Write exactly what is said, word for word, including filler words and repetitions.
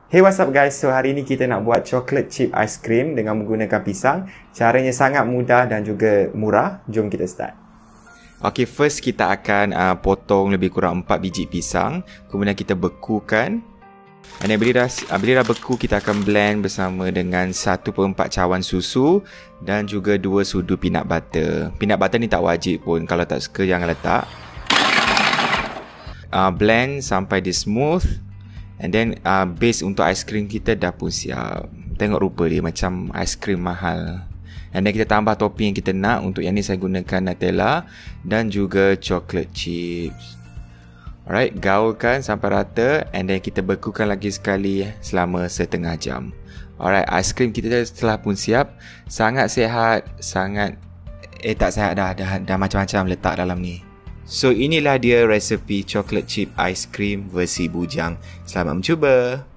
Hey, what's up guys? So hari ni kita nak buat chocolate chip ice cream dengan menggunakan pisang. Caranya sangat mudah dan juga murah. Jom kita start. Okay, first kita akan uh, potong lebih kurang empat biji pisang. Kemudian kita bekukan. Dan bila dah, bila dah beku, kita akan blend bersama dengan satu per empat cawan susu dan juga dua sudu peanut butter. Peanut butter ni tak wajib pun. Kalau tak suka, jangan letak. Uh, blend sampai dia smooth. And then uh, base untuk ais krim kita dah pun siap. Tengok rupa dia macam ais krim mahal. And then kita tambah topping yang kita nak. Untuk yang ni saya gunakan Nutella dan juga chocolate chips. Alright, gaulkan sampai rata. And then kita bekukan lagi sekali selama setengah jam. Alright, ais krim kita telah pun siap. Sangat sihat. Sangat Eh tak sihat dah. Dah, dah macam-macam letak dalam ni. So inilah dia resepi chocolate chip ice cream versi bujang. Selamat mencuba.